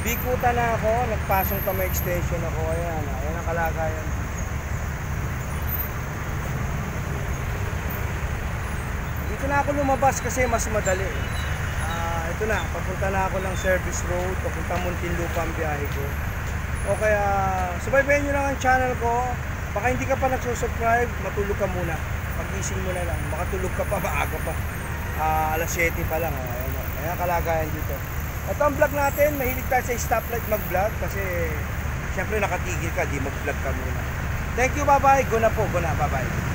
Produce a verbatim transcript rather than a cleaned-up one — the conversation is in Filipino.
Bikutan na ako, nagpasong kamay extension ako. Ayan, ayan ang kalagayan. Dito na ako lumabas kasi mas madali. Ah, ito na, papunta na ako ng service road, papunta Muntinlupa ang biyahe ko. O kaya, subaybayan nyo lang ang channel ko. Baka hindi ka pa nagsusubscribe, matulog ka muna. Pagising mo na lang, makatulog ka pa, maaga pa. Ah, alas siyete pa lang. Oh. Ayan, ayan kalagayan dito. Ito ang vlog natin, mahilig tayo sa stoplight mag-vlog kasi syempre nakatigil ka, di mag-vlog ka muna. Thank you, bye-bye. Go na po, go na, bye-bye.